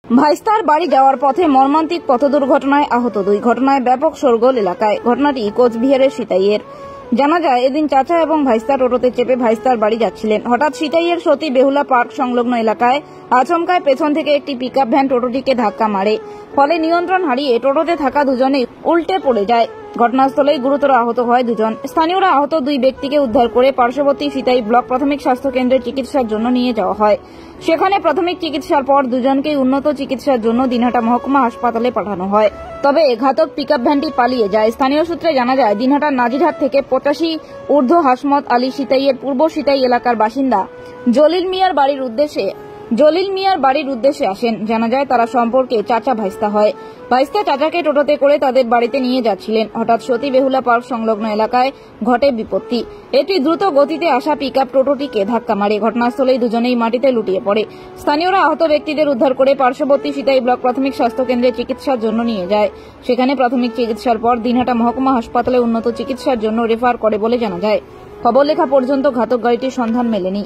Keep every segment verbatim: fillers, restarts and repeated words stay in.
ভাইস্তার বাড়ি যাওয়ার পথে মর্মান্তিক পথ দুর্ঘটনায় আহত দুই। ঘটনায় ব্যাপক শোরগোল এলাকায়। ঘটনাটি কোচবিহারের সিতাইয়ের। জানা যায়, এদিন চাচা এবং ভাইস্তা টোটোতে চেপে ভাইস্তার বাড়ি যাচ্ছিলেন। হঠাৎ সিতাইয়ের সতী বেহুলা পার্ক সংলগ্ন এলাকায় আচমকায় পেছন থেকে একটি পিকআপ ভ্যান টোটোটিকে ধাক্কা মারে। ফলে নিয়ন্ত্রণ হারিয়ে টোটোতে থাকা দুজনেই উল্টে পড়ে যায়। ঘটনাস্থলেই গুরুতর আহত হয় দুজন। স্থানীয়রা আহত দুই ব্যক্তিকে উদ্ধার করে পার্শ্ববর্তী সিতাই ব্লক প্রাথমিক স্বাস্থ্য কেন্দ্রে চিকিৎসার জন্য নিয়ে যাওয়া হয়। সেখানে প্রাথমিক চিকিৎসার পর দুজনকেই উন্নত চিকিৎসার জন্য দিনহাটা মহকুমা হাসপাতালে পাঠানো হয়। তবে ঘাতক পিকআপ ভ্যানটি পালিয়ে যায়। স্থানীয় সূত্রে জানা যায়, দিনহাটার নাজিরহাট থেকে পঁচাশি ঊর্ধ্ব হাসমত আলী সিতাইয়ের পূর্ব সিতাই এলাকার বাসিন্দা জলিল মিয়ার বাড়ির উদ্দেশ্যে জলিল মিয়ার বাড়ির উদ্দেশ্যে আসেন। জানা যায়, তারা সম্পর্কে চাচা ভাইস্তা হয়। ভাইস্তা চাচাকে টোটোতে করে তাদের বাড়িতে নিয়ে যাচ্ছিলেন। হঠাৎ সতী বেহুলা পার্ক সংলগ্ন এলাকায় ঘটে বিপত্তি। একটি দ্রুত গতিতে আসা পিকআপ টোটোটিকে ধাক্কা মারে। ঘটনাস্থলেই দুজনেই মাটিতে লুটিয়ে পড়ে। স্থানীয়রা আহত ব্যক্তিদের উদ্ধার করে পার্শ্ববর্তী সিতাই ব্লক প্রাথমিক স্বাস্থ্য কেন্দ্রে চিকিৎসার জন্য নিয়ে যায়। সেখানে প্রাথমিক চিকিৎসার পর দিনহাটা মহকুমা হাসপাতালে উন্নত চিকিৎসার জন্য রেফার করে বলে জানা যায়। খবর লেখা পর্যন্ত ঘাতক গাড়িটির সন্ধান মেলেনি।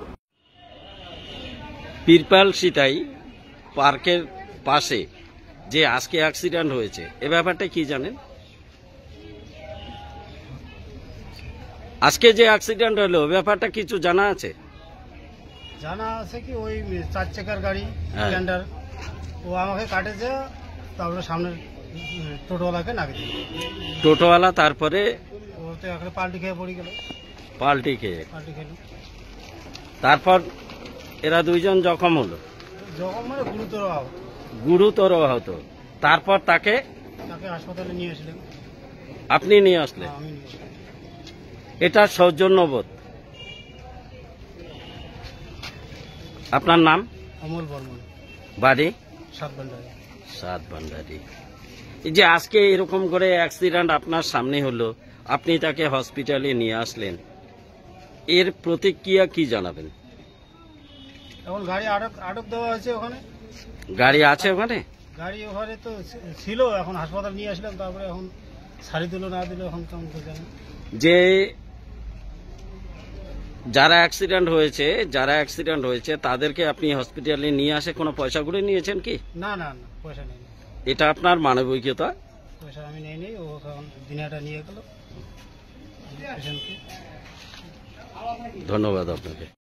পীরপাল সিতাই পার্কের পাশে যে আজকে অ্যাক্সিডেন্ট হয়েছে, এ ব্যাপারটা কি জানেন? আজকে যে অ্যাক্সিডেন্ট হলো, ব্যাপারটা কিছু জানা আছে? জানা আছে কি, ওই চার চাকার গাড়ি স্প্লেন্ডার, ও আমাকে কাটেছে, তারপরে সামনে টোটোওয়ালাকে নাগে দিল। টোটোওয়ালা তারপরে ও তো একটা পাল্টি খেয়ে পড়ে গেল। পাল্টি খেয়ে পাল্টি খেল। তারপর এরা দুইজন জখম হলো। জখম মানে গুরুতর আহত। গুরুতর আহত। তারপর তাকে তাকে হাসপাতালে নিয়ে আসলেন। আপনি নিয়ে আসলেন? আমি নিয়ে আসলাম। এটা সৌজন্যবোধ। আপনার নাম? অমল বর্মন, বাড়ি? সাত ভান্ডারি। সাত ভান্ডারি। এই যে আজকে এরকম করে অ্যাক্সিডেন্ট আপনার সামনে হলো, আপনি তাকে হসপিটালে নিয়ে আসলেন, এর প্রতিক্রিয়া কি জানাবেন? এখন গাড়ি আটক আটক দেওয়া হয়েছে ওখানে। গাড়ি আছে ওখানে? গাড়ি ওখানে তো ছিল, এখন হাসপাতাল নিয়ে আসলাম। তারপরে এখন সারি দিল না দিল এখন কেমন করে জানি। যে যারা অ্যাক্সিডেন্ট হয়েছে যারা অ্যাক্সিডেন্ট হয়েছে তাদেরকে আপনি হসপিটালে নিয়ে আসে কোনো পয়সা করে নিয়েছেন কি? না না না, পয়সা নেই। এটা আপনার মানবিকতা? পয়সা আমি নেই নেই ও এখন দিনাটা নিয়ে গেল। ধন্যবাদ আপনাকে।